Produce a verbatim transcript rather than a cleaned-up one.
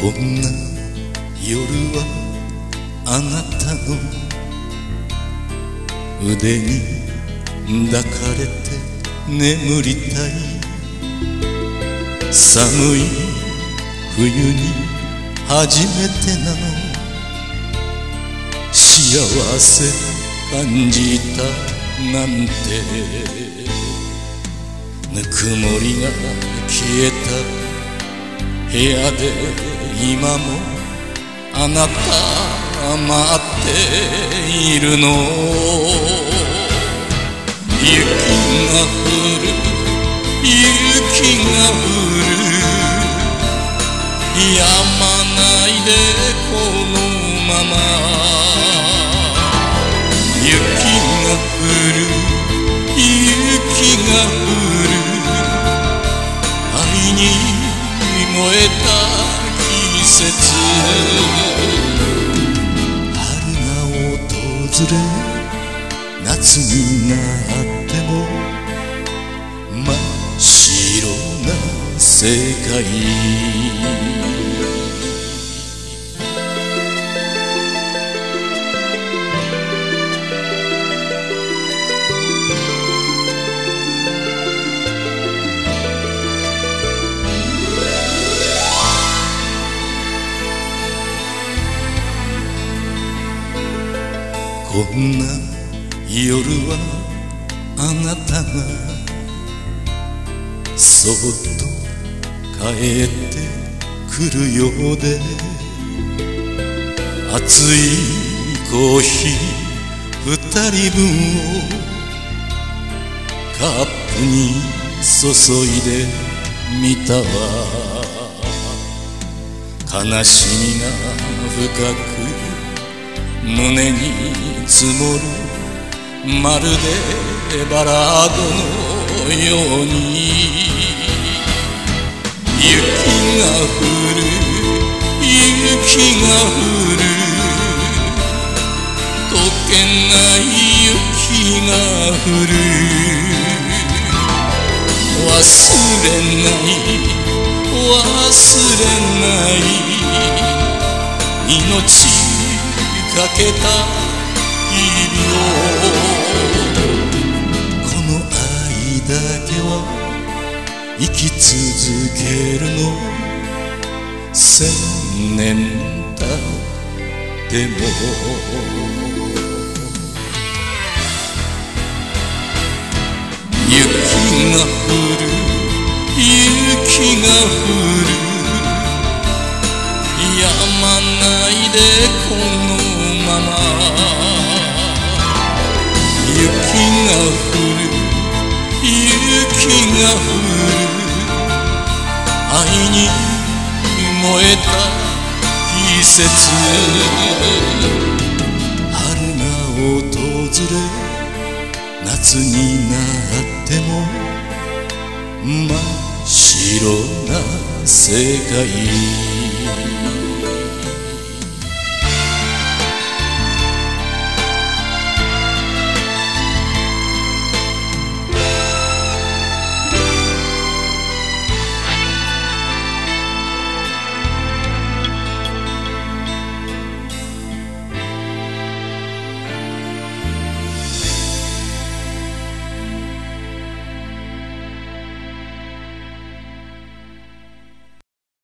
こんな夜はあなたの腕に抱かれて眠りたい。寒い冬に初めてなの、幸せ感じたなんて。ぬくもりが消えた部屋で今もあなた待っているの。雪が降る雪が降る、止まないでこのまま。雪が降る雪が降る、愛に燃えた季節。春が訪れ夏になっても真っ白な世界。こんな夜はあなたがそっと帰ってくるようで、熱いコーヒー二人分をカップに注いでみたわ。悲しみが深く胸に積もる、まるでバラードのように。雪が降る雪が降る、溶けない雪が降る。忘れない忘れない命かけた日々を。この愛だけは生き続けるの、千年経っても。雪が降る雪が降る、止まないでこのまま。雪が降る雪が降る、愛に燃えた季節。春が訪れ夏になっても真っ白な世界。